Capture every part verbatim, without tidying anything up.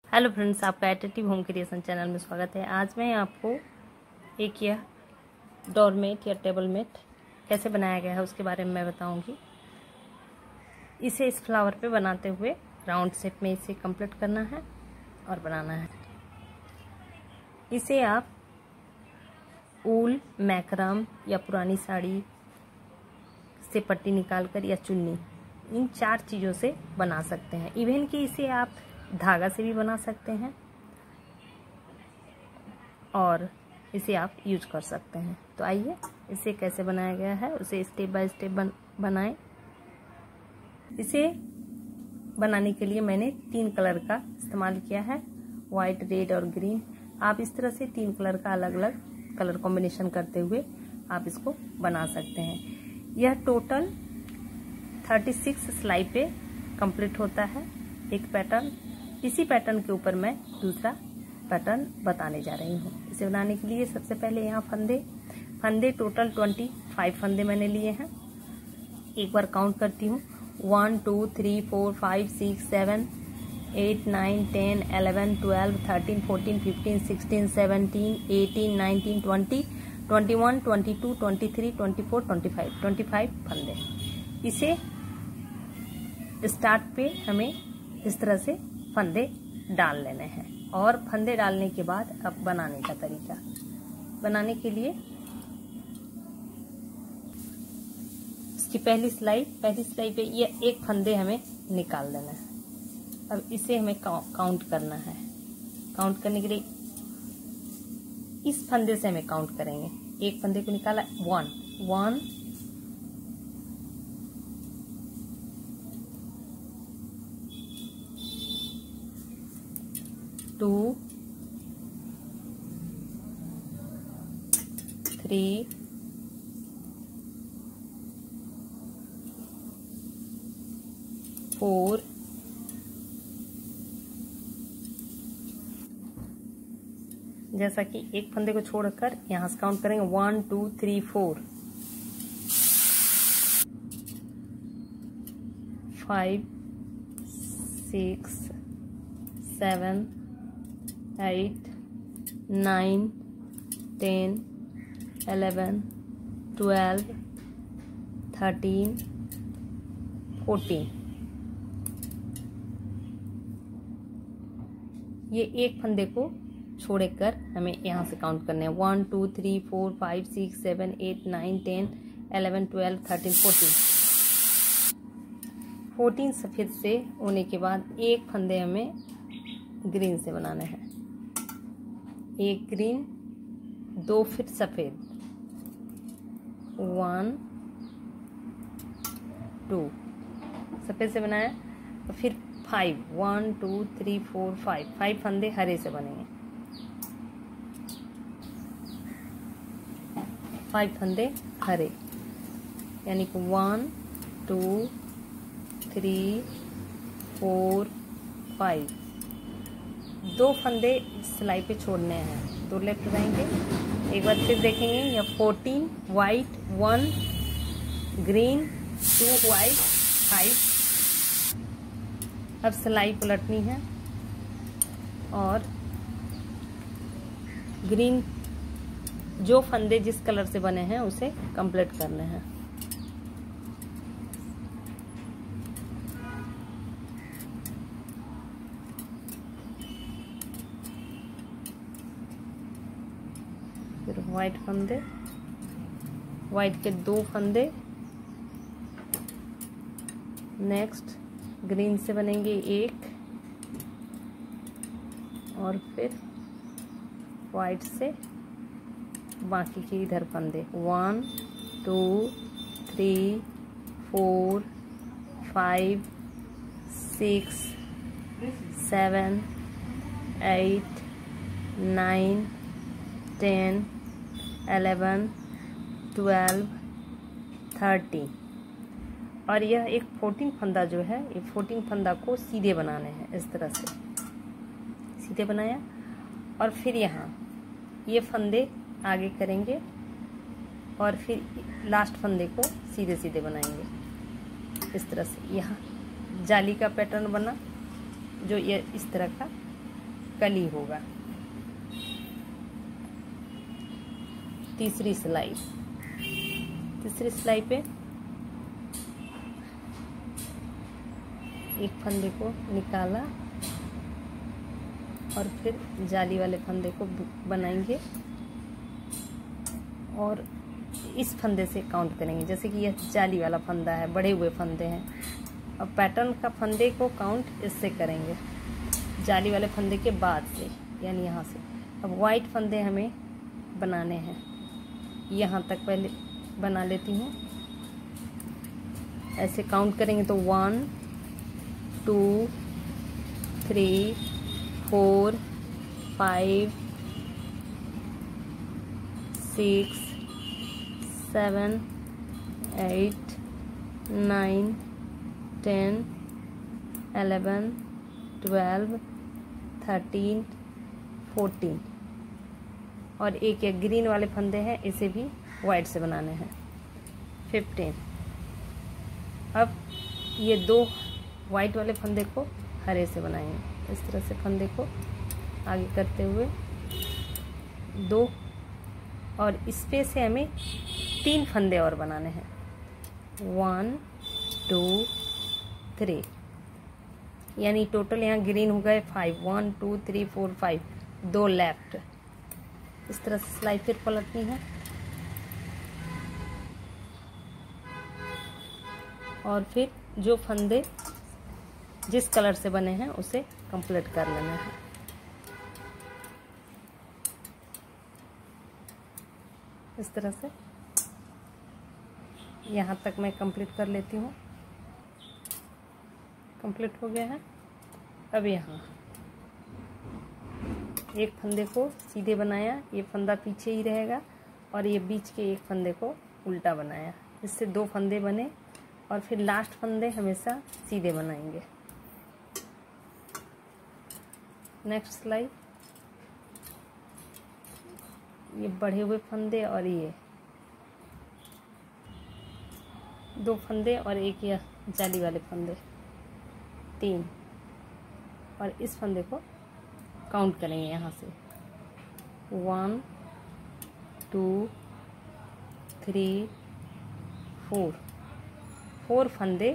Hello friends, आपका attractive home creation channel में स्वागत है। आज मैं आपको एक यह डोरमेट या टेबल मेट कैसे बनाया गया है उसके बारे में मैं बताऊंगी। इसे इस फ्लावर पे बनाते हुए राउंड शेप में इसे कंप्लीट करना है और बनाना है। इसे आप ऊल, मैक्रम या पुरानी साड़ी से पट्टी निकालकर या चुन्नी, इन चार चीज़ों से बना सकते हैं। इवन कि इसे आप धागा से भी बना सकते हैं और इसे आप यूज कर सकते हैं। तो आइए इसे कैसे बनाया गया है उसे स्टेप बाय स्टेप बन, बनाएं। इसे बनाने के लिए मैंने तीन कलर का इस्तेमाल किया है, वाइट, रेड और ग्रीन। आप इस तरह से तीन कलर का अलग अलग कलर कॉम्बिनेशन करते हुए आप इसको बना सकते हैं। यह टोटल छत्तीस सिलाई पे कंप्लीट होता है एक पैटर्न। इसी पैटर्न के ऊपर मैं दूसरा पैटर्न बताने जा रही हूँ। इसे बनाने के लिए सबसे पहले यहाँ फंदे फंदे टोटल पच्चीस फंदे मैंने लिए हैं। एक बार काउंट करती हूँ, one two three four five six seven eight nine ten eleven twelve thirteen fourteen fifteen sixteen seventeen eighteen nineteen twenty twenty one twenty two twenty three twenty four twenty five twenty five फंदे। इसे start पे हमें इस तरह से फंदे डाल लेने हैं। और फंदे डालने के बाद अब बनाने का तरीका। बनाने के लिए इसकी पहली सिलाई पहली सिलाई पे ये एक फंदे हमें निकाल देना है। अब इसे हमें काउंट करना है। काउंट करने के लिए इस फंदे से हमें काउंट करेंगे। एक फंदे को निकाला, one one two three four जैसा कि एक फंदे को छोड़कर यहां से काउंट करेंगे, one two three four five six seven eight nine ten eleven twelve thirteen fourteen. ये एक फंदे को छोड़कर हमें यहाँ से काउंट करने हैं, one two three four five six seven eight nine ten eleven twelve thirteen fourteen. Fourteen सफ़ेद से होने के बाद एक फंदे हमें ग्रीन से बनाने हैं। एक ग्रीन, दो फिर सफ़ेद, वन टू सफ़ेद से बनाया। और फिर five, one two three four five five फंदे हरे से बनेंगे। फाइव फंदे हरे, यानी कि one two three four five. दो फंदे सिलाई पे छोड़ने हैं, दो लेफ्ट रहेंगे। एक बार फिर देखेंगे, या fourteen white, one green, two white, five. अब सिलाई पलटनी है और ग्रीन जो फंदे जिस कलर से बने हैं उसे कंप्लीट करने हैं। फिर वाइट फंदे, वाइट के दो फंदे, नेक्स्ट ग्रीन से बनेंगे एक, और फिर वाइट से बाकी के इधर फंदे, one two three four five six seven eight nine ten eleven twelve thirteen. और यह एक फोर्टीन फंदा जो है, ये फोर्टीन फंदा को सीधे बनाने हैं। इस तरह से सीधे बनाया और फिर यहाँ ये फंदे आगे करेंगे और फिर लास्ट फंदे को सीधे सीधे बनाएंगे। इस तरह से यहाँ जाली का पैटर्न बना, जो ये इस तरह का कली होगा। तीसरी सिलाई, तीसरी सिलाई पे एक फंदे को निकाला और फिर जाली वाले फंदे को बनाएंगे और इस फंदे से काउंट करेंगे। जैसे कि यह जाली वाला फंदा है, बड़े हुए फंदे हैं, और पैटर्न का फंदे को काउंट इससे करेंगे, जाली वाले फंदे के बाद से, यानी यहाँ से। अब वाइट फंदे हमें बनाने हैं, यहाँ तक पहले बना लेती हूँ। ऐसे काउंट करेंगे तो one two three four five six seven eight nine ten eleven twelve thirteen fourteen, और एक एक ग्रीन वाले फंदे हैं, इसे भी वाइट से बनाने हैं, फिफ्टीन। अब ये दो वाइट वाले फंदे को हरे से बनाएंगे। इस तरह से फंदे को आगे करते हुए दो, और इस पे से हमें तीन फंदे और बनाने हैं, वन टू थ्री, यानी टोटल यहाँ ग्रीन हो गए five, one two three four five, दो लेफ्ट। इस तरह से सिलाई फिर पलटनी है और फिर जो फंदे जिस कलर से बने हैं उसे कंप्लीट कर लेना है। इस तरह से यहाँ तक मैं कंप्लीट कर लेती हूँ। कंप्लीट हो गया है। अब यहाँ एक फंदे को सीधे बनाया, ये फंदा पीछे ही रहेगा, और ये बीच के एक फंदे को उल्टा बनाया, इससे दो फंदे बने, और फिर लास्ट फंदे हमेशा सीधे बनाएंगे। नेक्स्ट सिलाई, ये बढ़े हुए फंदे और ये दो फंदे और एक यह जाली वाले फंदे, तीन, और इस फंदे को काउंट करेंगे यहाँ से, one two three four, four फंदे।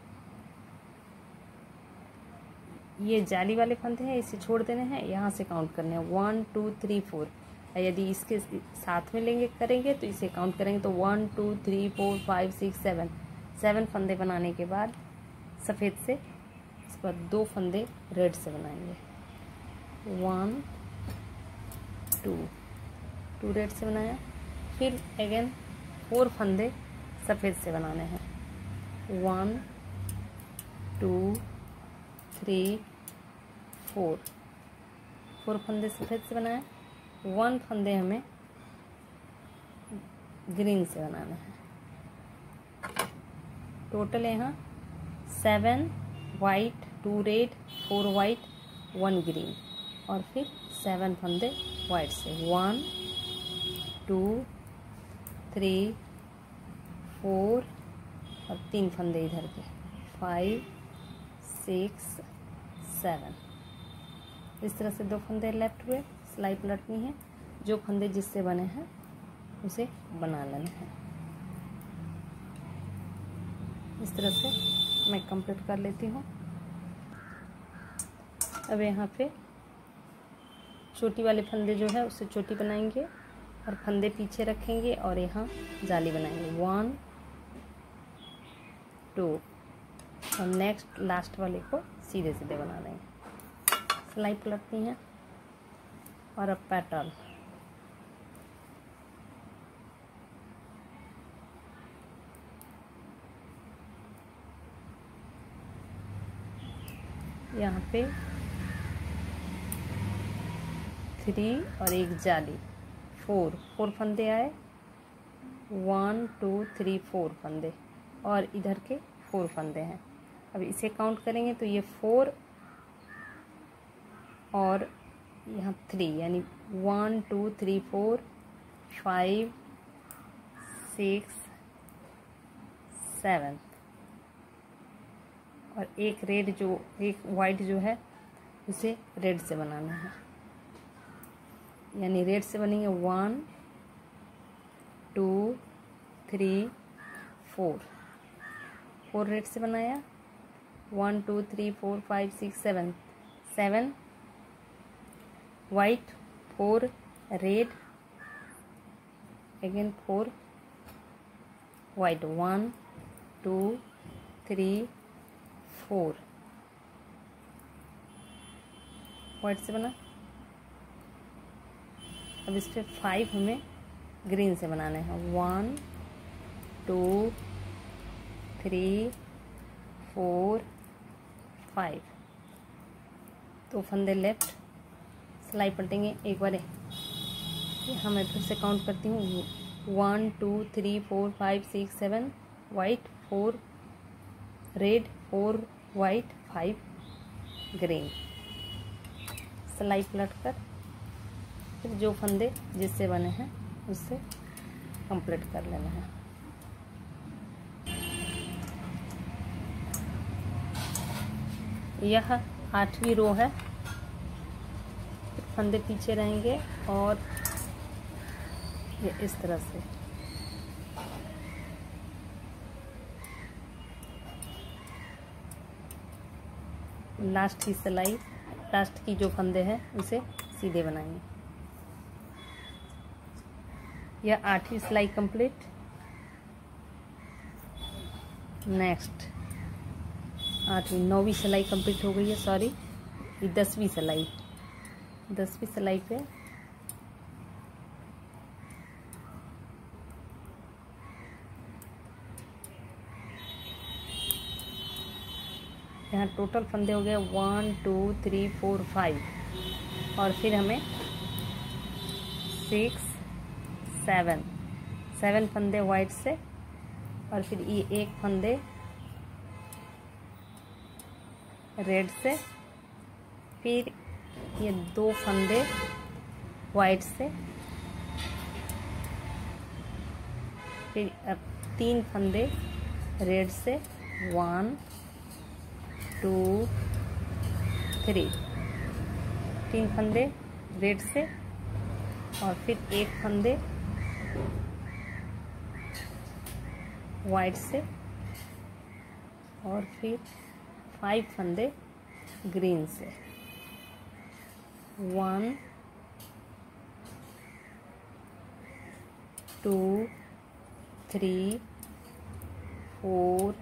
ये जाली वाले फंदे हैं, इसे छोड़ देने हैं, यहाँ से काउंट करने हैं, वन टू थ्री फोर। यदि इसके साथ में लेंगे करेंगे तो इसे काउंट करेंगे तो one two three four five six seven, seven फंदे बनाने के बाद सफ़ेद से इस पर दो फंदे रेड से बनाएंगे, वन टू, टू रेड से बनाया, फिर अगेन फोर फंदे सफ़ेद से बनाने हैं, one two three four, four फंदे सफ़ेद से बनाए, वन फंदे हमें ग्रीन से बनाना है। टोटल यहाँ seven white, two red, four white, one green, और फिर सेवन फंदे वाइट से, वन टू थ्री फोर, और तीन फंदे इधर के, फाइव सिक्स सेवन। इस तरह से दो फंदे लेफ्ट हुए, सिलाई पलटनी है, जो फंदे जिससे बने हैं उसे बना लेना है। इस तरह से मैं कंप्लीट कर लेती हूँ। अब यहाँ पे चोटी वाले फंदे जो है उससे चोटी बनाएंगे और फंदे पीछे रखेंगे और यहाँ जाली बनाएंगे, वन टू, और नेक्स्ट लास्ट वाले को सीधे सीधे बना देंगे। सिलाई पलटनी है और अब पैटर्न, यहाँ पे थ्री और एक जाली, फोर, फोर फंदे आए, वन टू थ्री फोर फंदे, और इधर के फोर फंदे हैं। अब इसे काउंट करेंगे तो ये फोर और यहाँ थ्री, यानी one two three four five six seven, और एक रेड जो एक वाइट जो है इसे रेड से बनाना है, यानी रेड से बनेंगे one two three four, four red से बनाया, one two three four five six seven, seven white, four red, again four white, one two three four white से बना। अब इस पर फाइव हमें ग्रीन से बनाने हैं, one two three four five, तो फंदे लेफ्ट, सिलाई पलटेंगे एक बार, यहाँ मैं फिर से काउंट करती हूँ, one two three four five six seven, white, four red, four white, five green, सिलाई पलट कर फिर जो फंदे जिससे बने हैं उससे कंप्लीट कर लेना है। यह आठवीं रो है, फंदे पीछे रहेंगे और ये इस तरह से लास्ट की सिलाई, लास्ट की जो फंदे हैं उसे सीधे बनाएंगे। यह आठवीं सिलाई कंप्लीट। नेक्स्ट आठवीं नौवीं सिलाई कंप्लीट हो गई है, सॉरी ये दसवीं सिलाई, दसवीं सिलाई पे यहाँ टोटल फंदे हो गए one two three four five, और फिर हमें सिक्स सेवन, सेवन फंदे वाइट से, और फिर ये एक फंदे रेड से, फिर ये दो फंदे वाइट से, फिर अब तीन फंदे रेड से, वन टू थ्री, तीन फंदे रेड से, और फिर एक फंदे वाइट से, और फिर फाइव फंदे ग्रीन से, one two three four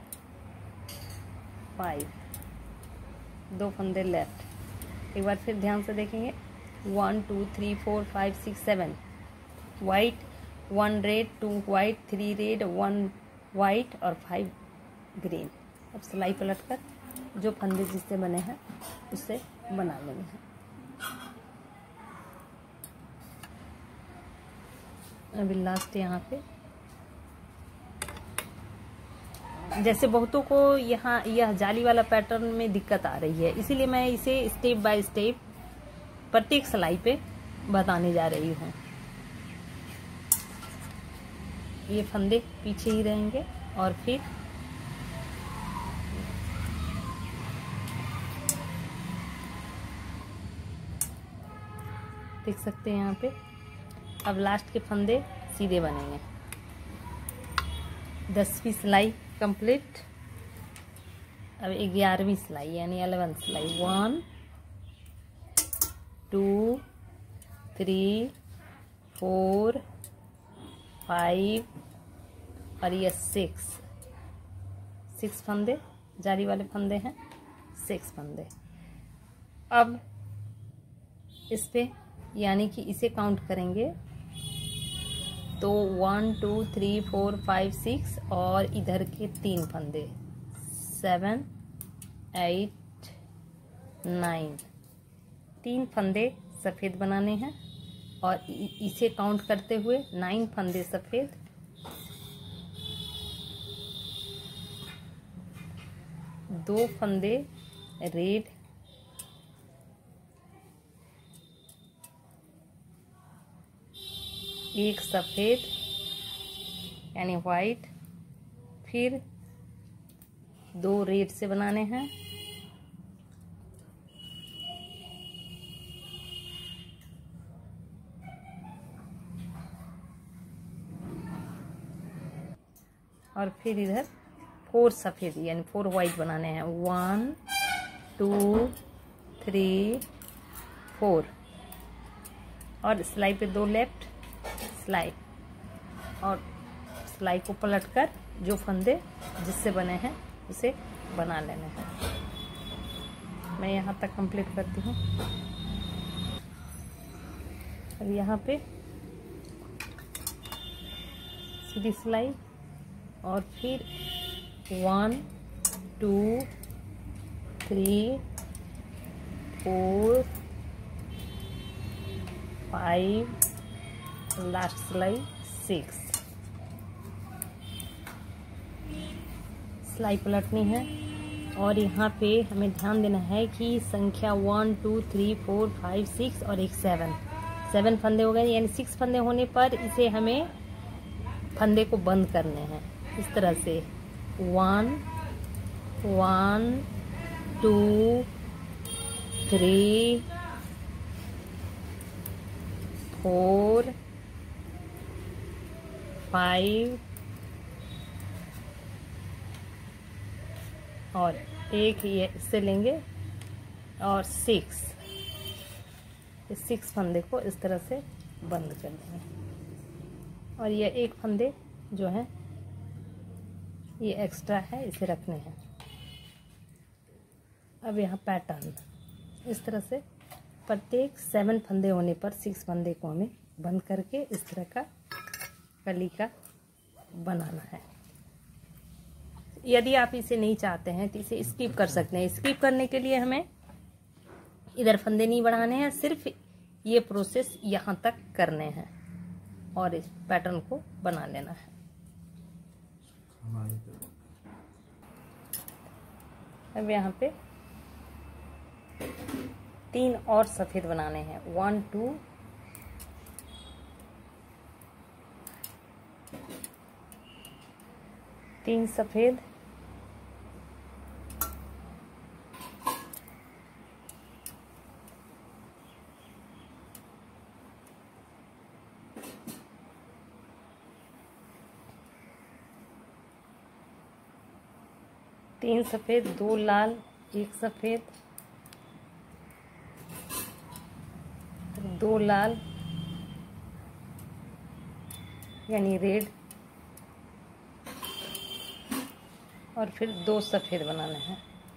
five, दो फंदे लेफ्ट। एक बार फिर ध्यान से देखेंगे, one two three four five six seven, white, one red, two white, three red, one white और फाइव ग्रीन। अब सिलाई पलट कर जो फंदे जिससे बने हैं उससे बना लेंगे हैं। अभी लास्ट यहाँ पे, जैसे बहुतों को यहाँ यह जाली वाला पैटर्न में दिक्कत आ रही है, इसीलिए मैं इसे स्टेप बाय स्टेप प्रत्येक सिलाई पे बताने जा रही हूँ। ये फंदे पीछे ही रहेंगे और फिर देख सकते हैं यहाँ पे, अब लास्ट के फंदे सीधे बनेंगे। दसवीं सिलाई कंप्लीट। अब ग्यारहवीं सिलाई यानी अलेवन सिलाई, one two three four five और ये सिक्स, सिक्स फंदे जाली वाले फंदे हैं, सिक्स फंदे। अब इस पे यानी कि इसे काउंट करेंगे तो one two three four five six और इधर के तीन फंदे, सेवन एट नाइन, तीन फंदे सफ़ेद बनाने हैं और इसे काउंट करते हुए नाइन फंदे सफ़ेद, दो फंदे रेड, एक सफ़ेद यानी वाइट, फिर दो रेड से बनाने हैं, और फिर इधर फोर सफ़ेद यानी फोर वाइट बनाने हैं। वन टू थ्री फोर, और सिलाई पे दो लेफ्ट सिलाई, और सिलाई को पलटकर जो फंदे जिससे बने हैं उसे बना लेने हैं। मैं यहाँ तक कंप्लीट करती हूँ। अब यहाँ पे सीधी सिलाई, और फिर one two three four five, last सिलाई सिक्स। सिलाई पलटनी है, और यहाँ पे हमें ध्यान देना है कि संख्या one two three four five six और एक सेवन, सेवन फंदे हो गए, यानी सिक्स फंदे होने पर इसे हमें फंदे को बंद करने हैं इस तरह से। One one two three four five, और एक ये इससे लेंगे, और सिक्स, इस सिक्स फंदे को इस तरह से बंद कर देंगे। और ये एक फंदे जो है ये एक्स्ट्रा है, इसे रखने हैं। अब यहाँ पैटर्न इस तरह से प्रत्येक सेवन फंदे होने पर सिक्स फंदे को हमें बंद करके इस तरह का कली का बनाना है। यदि आप इसे नहीं चाहते हैं तो इसे स्किप कर सकते हैं। स्किप करने के लिए हमें इधर फंदे नहीं बढ़ाने हैं, सिर्फ ये प्रोसेस यहाँ तक करने हैं और इस पैटर्न को बना लेना है। अब यहाँ पे तीन और सफेद बनाने हैं। वन टू तीन सफेद, तीन सफेद, दो लाल, एक सफेद, दो लाल यानी रेड, और फिर दो सफेद बनाने हैं।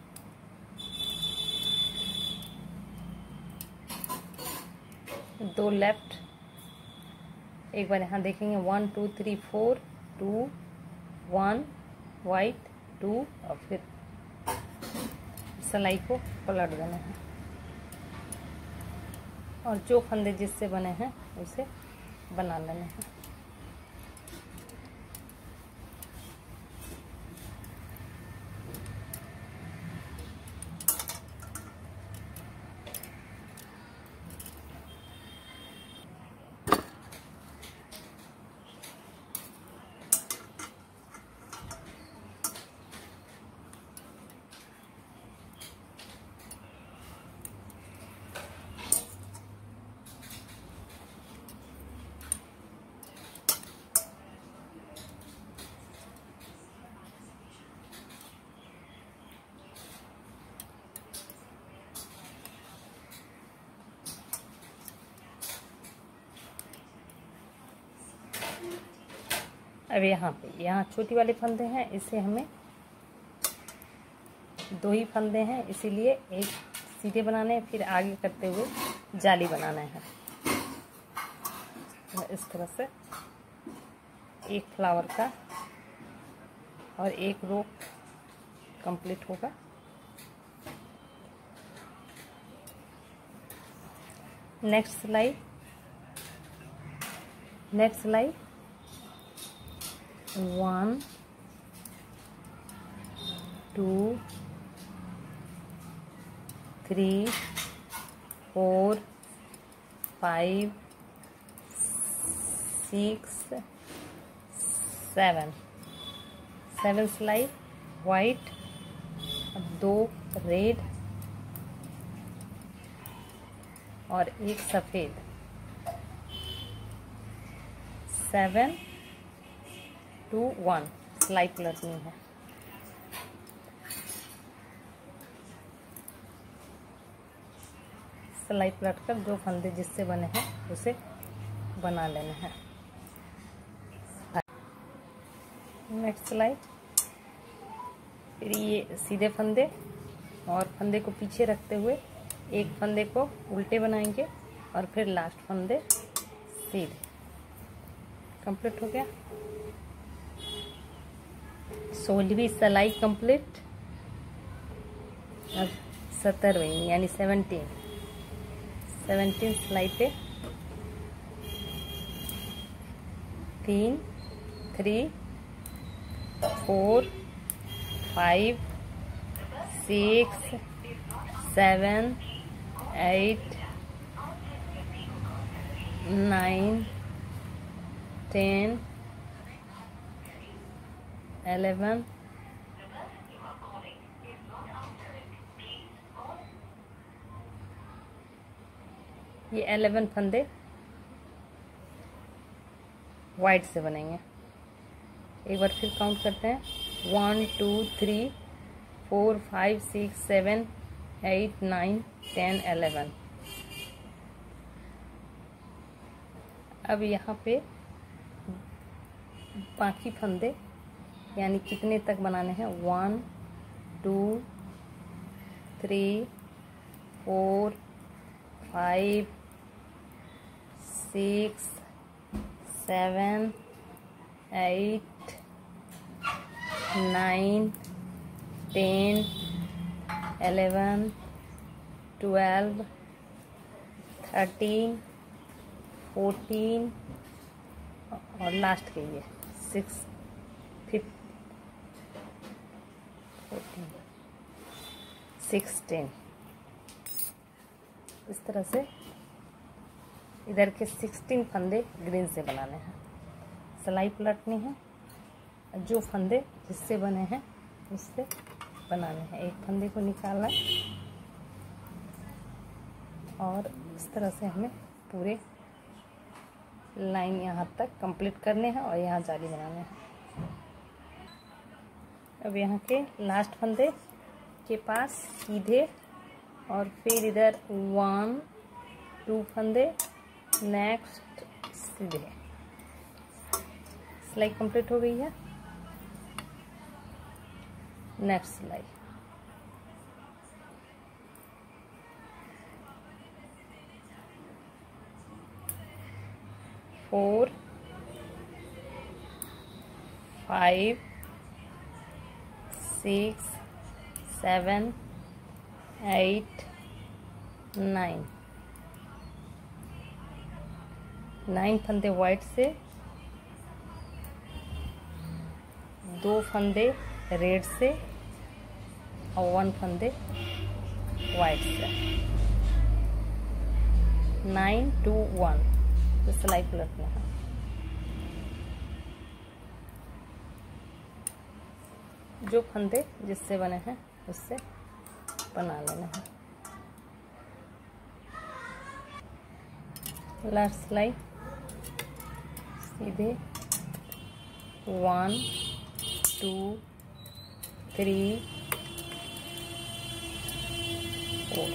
दो लेफ्ट, एक बार यहाँ देखेंगे, one two three four, two one white two, और फिर सिलाई को पलट देना है और जो फंदे जिससे बने हैं उसे बना लेने हैं। अब यहाँ पे यहाँ छोटी वाले फंदे हैं, इसे हमें दो ही फंदे हैं इसीलिए एक सीधे बनाने हैं, फिर आगे करते हुए जाली बनाना है। इस तरह से एक फ्लावर का और एक रो कंप्लीट होगा। नेक्स्ट सिलाई, नेक्स्ट सिलाई one two three four five six seven, seven सिलाई वाइट, दो रेड और एक सफेद, सेवन टू वन, सिलाई पलटनी है। सिलाई पलट कर जो फंदे जिससे बने हैं उसे बना लेना है। नेक्स्ट सिलाई, फिर ये सीधे फंदे और फंदे को पीछे रखते हुए एक फंदे को उल्टे बनाएंगे और फिर लास्ट फंदे सीधे। कंप्लीट हो गया। सोलहवीं सिलाई कंप्लीट। अब सत्तरवीं यानी सेवनटीन सेवनटीन सिलाई पे तीन, three, four, five, six, seven, eight, nine, ten, eleven, ये एलेवन फंदे वाइट से बनेंगे। एक बार फिर काउंट करते हैं। One, two, three, four, five, six, seven, eight, nine, ten, eleven. अब यहाँ पे बाकी फंदे यानी कितने तक बनाने हैं? One, two, three, four, five, six, seven, eight, nine, ten, eleven, twelve, thirteen, fourteen और लास्ट के लिए सिक्स, फिफ्थ, फोर्टीन, सिक्सटीन। इस तरह से इधर के सिक्सटीन फंदे ग्रीन से बनाने हैं। सिलाई पलटनी है, जो फंदे जिससे बने हैं उससे बनाने हैं। एक फंदे को निकाला और इस तरह से हमें पूरे लाइन यहाँ तक कंप्लीट करने हैं और यहाँ जाली बनाने हैं। अब यहाँ के लास्ट फंदे के पास सीधे और फिर इधर वन, टू फंदे, नेक्स्ट सीधे। सिलाई कंप्लीट हो गई है। नेक्स्ट सिलाई, four, five, six, seven, eight, nine. Nine फंदे वाइट से, दो फंदे रेड से और वन फंदे वाइट से। Nine two one. तो सिलाई पलटना है। जो फंदे जिससे बने हैं उससे बना लेना है। लास्ट सिलाई सीधे one, two, three, four.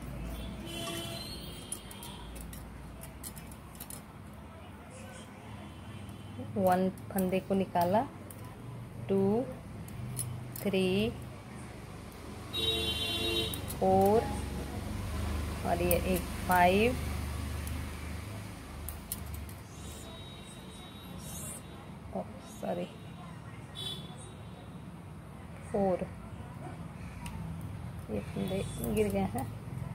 One फंदे को निकाला, टू, थ्री, फोर और ये एक फाइव, सॉरी फोर, ये फंदे गिर गए हैं,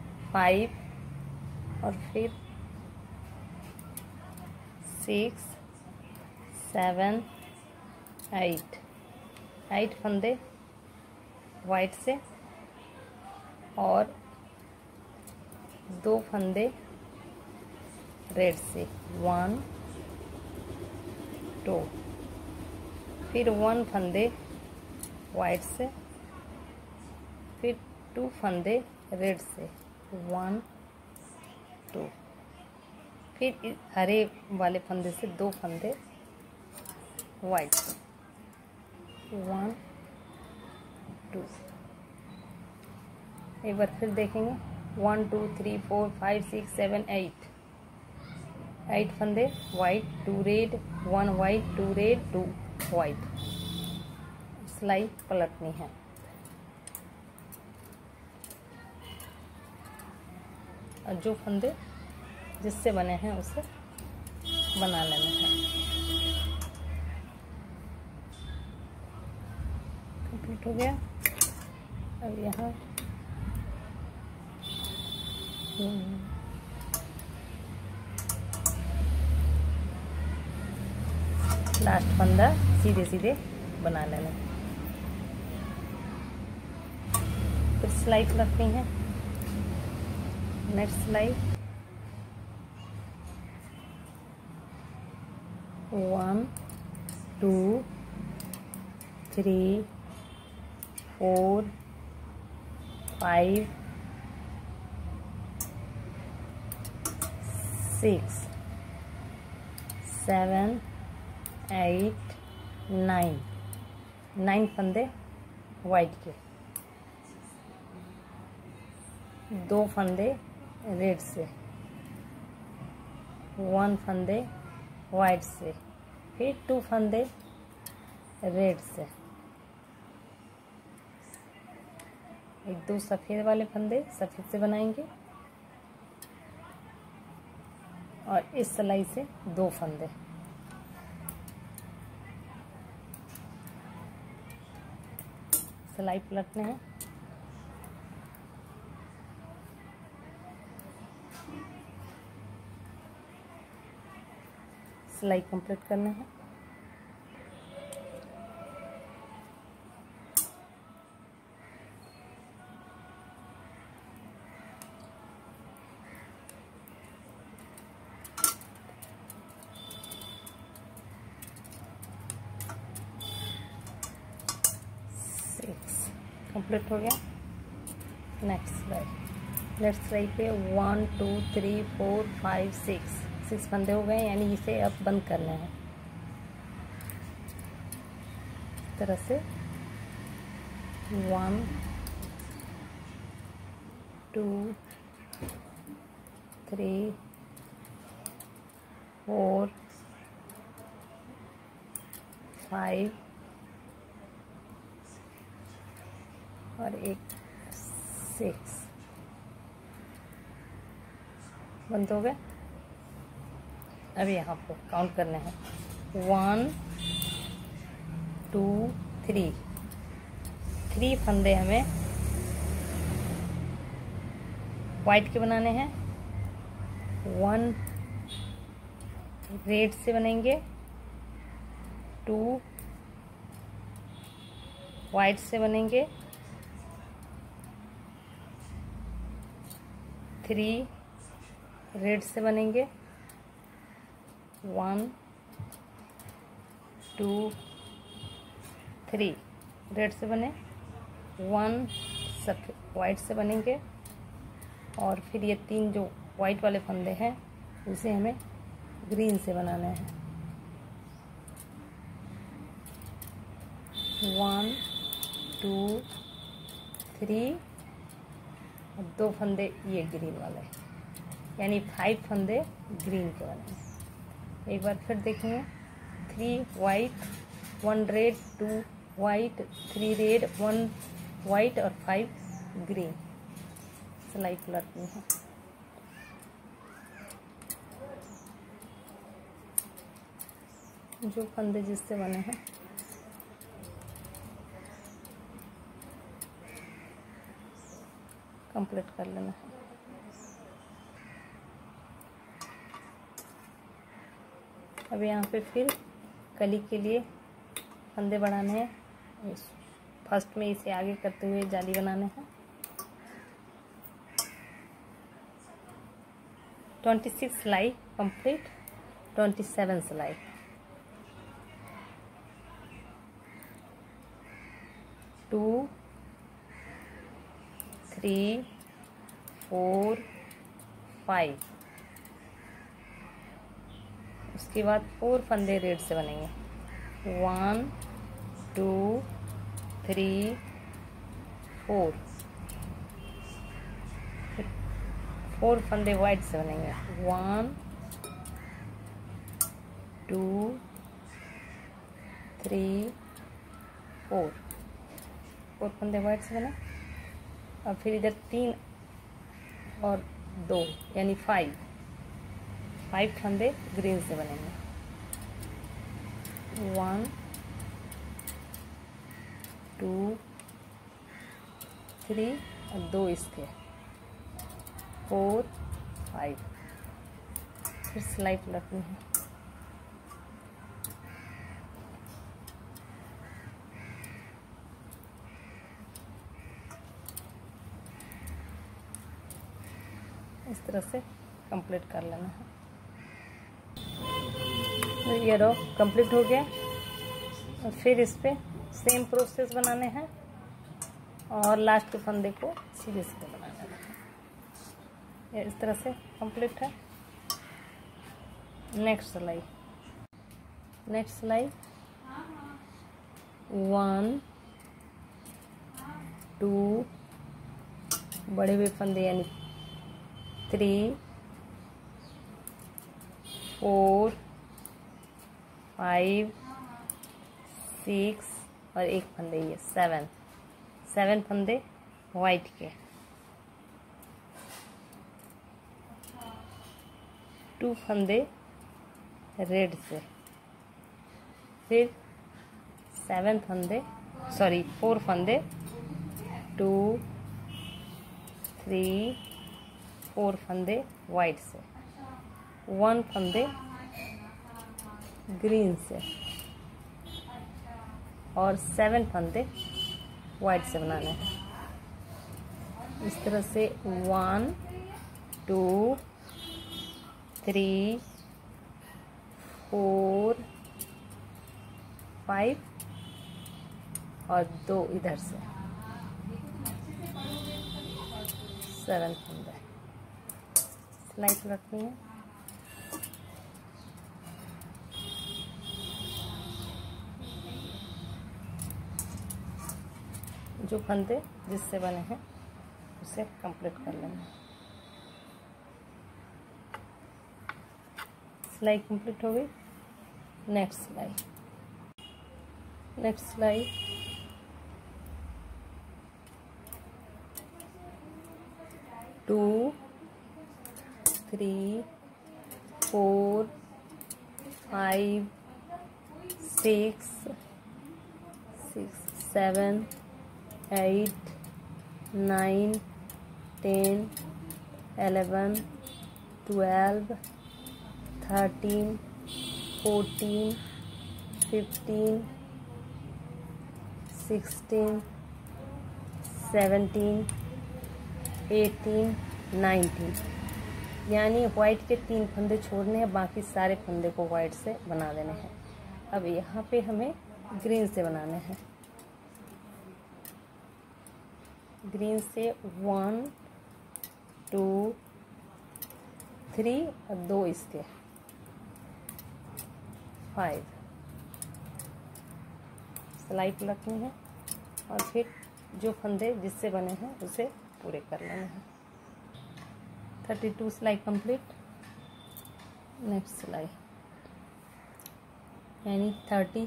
फाइव और फिर सिक्स, सेवन, एट। एट फंदे वाइट से और दो फंदे रेड से। वन, टू, फिर वन फंदे वाइट से, फिर टू फंदे रेड से। वन, टू, फिर हरे वाले फंदे से दो फंदे वाइट से। वन टू, एक बार फिर देखेंगे, one two three four five six seven eight, eight फंदे white, two red, one white, two red, two white. सिलाई पलटनी है। और जो फंदे जिससे बने हैं उसे बना लेना है। कंप्लीट हो गया। अब यहाँ लास्ट फंदा सीधे सीधे बना लेना। फिर सिलाई रखनी है। नेक्स्ट सिलाई one two three four five six seven eight nine, nine फंदे वाइट के, दो फंदे रेड से, वन फंदे वाइट से, फिर टू फंदे रेड से, एक दो सफ़ेद वाले फंदे सफ़ेद से बनाएंगे और इस सिलाई से दो फंदे। सिलाई पलटने हैं। सिलाई कंप्लीट करना है। कंप्लीट हो गया। नेक्स्ट सिलाई, नेक्स्ट सिलाई पे one two three four five six, six फंदे हो गए, यानी इसे अब बंद करना है। इस तरह से one two three four five और एक सिक्स, बंद हो गए। अब यहाँ पर काउंट करने हैं, वन टू थ्री, थ्री फंदे हमें वाइट के बनाने हैं, वन रेड से बनेंगे, टू वाइट से बनेंगे, थ्री रेड से बनेंगे, वन टू थ्री रेड से बने, वन सफ़ेद वाइट से बनेंगे, और फिर ये तीन जो वाइट वाले फंदे हैं उसे हमें ग्रीन से बनाना है। वन टू थ्री और दो फंदे ये ग्रीन वाले, यानी फाइव फंदे ग्रीन के बने। एक बार फिर देखेंगे, three white, one red, two white, three red, one white और फाइव ग्रीन। सिलाई पलटनी है। जो फंदे जिससे बने हैं कंप्लीट कर लेना है। अब यहाँ पे फिर कली के लिए फंदे बढ़ाने हैं। फर्स्ट में इसे आगे करते हुए जाली बनाने हैं। ट्वेंटी सिक्स सिलाई कंप्लीट, ट्वेंटी सेवन सिलाई। टू थ्री फोर फाइव, उसके बाद फोर फंदे रेड से बनेंगे, one two, three, four, four फंदे वाइट से बनेंगे। One, two, three, four, four फंदे वाइट से बने। और फिर इधर तीन और दो यानी फाइव, फाइव फंदे ग्रीन से बनेंगे। वन, टू, थ्री और दो इसके, फोर, फाइव। फिर सिलाई पलटनी है। इस तरह से कंप्लीट कर लेना है। तो ये रो कंप्लीट हो गया। और फिर इस पे सेम प्रोसेस बनाने हैं और लास्ट के फंदे को सीधे सीधे बनाना है। ये इस तरह से कंप्लीट है। नेक्स्ट सिलाई, नेक्स्ट सिलाई वन, टू, बड़े हुए फंदे यानी थ्री, फोर, फाइव, सिक्स और एक फंदे ये सेवन, सेवन फंदे वाइट के, टू फंदे रेड से, फिर सेवन फंदे सॉरी फोर फंदे, टू, थ्री, फोर फंदे वाइट से, वन फंदे ग्रीन से और सेवन फंदे वाइट से बनाने हैं। इस तरह से one, two, three, four, five और दो इधर से, सेवन फंदे। सिलाई पलटनी है। जो फंदे जिससे बने हैं उसे कंप्लीट कर लेना। सिलाई कंप्लीट हो गई। नेक्स्ट सिलाई, नेक्स्ट सिलाई two, three, four, five, six, six, seven, eight, nine, ten, eleven, twelve, thirteen, fourteen, fifteen, sixteen, seventeen, eighteen, nineteen. यानी वाइट के तीन फंदे छोड़ने हैं, बाकी सारे फंदे को वाइट से बना देने हैं। अब यहाँ पे हमें ग्रीन से बनाने हैं। ग्रीन से वन, टू, थ्री और दो इसके, फाइव। सिलाई पलटनी है और फिर जो फंदे जिससे बने हैं उसे पूरे कर लेने हैं। थर्टी टू सिलाई कंप्लीट। नेक्स्ट सिलाई यानी थर्टी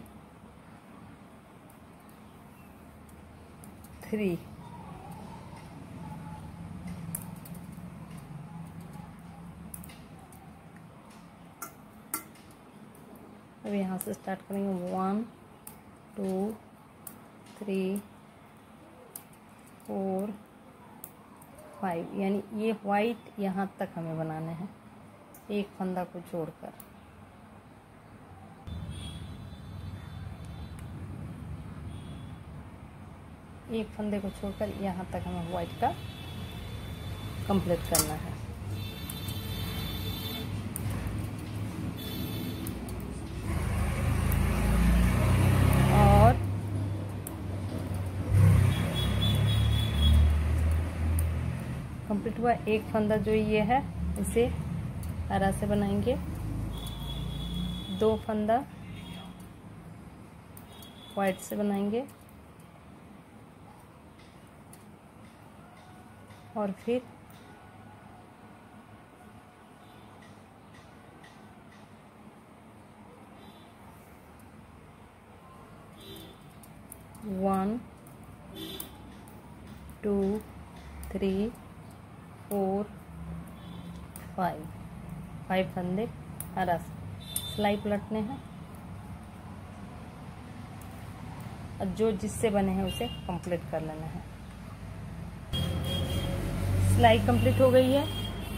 थ्री। अब यहाँ से स्टार्ट करेंगे one, two, three, four, five. यानी ये वाइट यहाँ तक हमें बनाने हैं, एक फंदा को छोड़कर। एक फंदे को छोड़कर यहाँ तक हमें वाइट का कंप्लीट करना है। और कंप्लीट हुआ। एक फंदा जो ये है इसे हरा से बनाएंगे, दो फंदा वाइट से बनाएंगे और फिर one two three four five five फंदे हरा सिलाई पलटने हैं और जो जिससे बने हैं उसे कंप्लीट कर लेना है। सिलाई कंप्लीट हो गई है।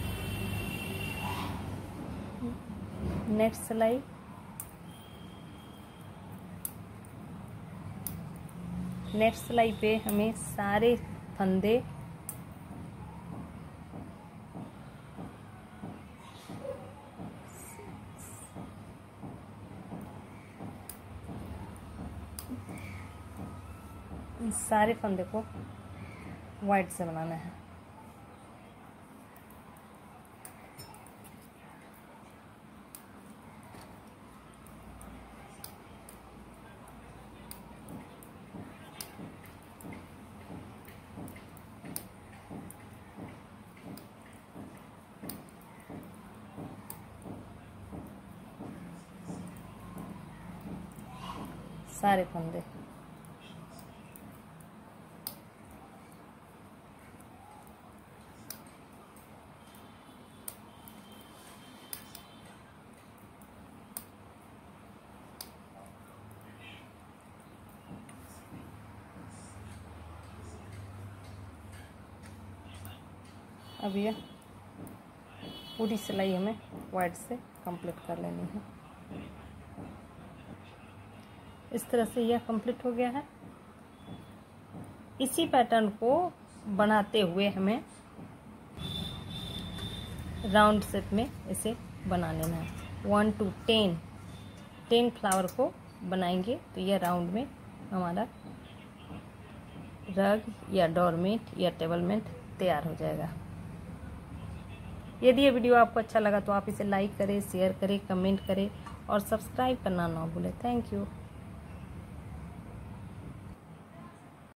नेक्स्ट सिलाई नेक्स्ट सिलाई पे हमें सारे फंदे सारे फंदे को वाइट से बनाना है। सारे फंदे अब ये पूरी सिलाई हमें वाइट से कंप्लीट कर लेनी है। इस तरह से यह कंप्लीट हो गया है। इसी पैटर्न को बनाते हुए हमें राउंड शेप में इसे बना लेना है। One two ten ten flower को बनाएंगे तो यह राउंड में हमारा रग या डोरमेट या टेबल मैट तैयार हो जाएगा। यदि ये वीडियो आपको अच्छा लगा तो आप इसे लाइक करें, शेयर करें, कमेंट करें और सब्सक्राइब करना ना भूलें। Thank you.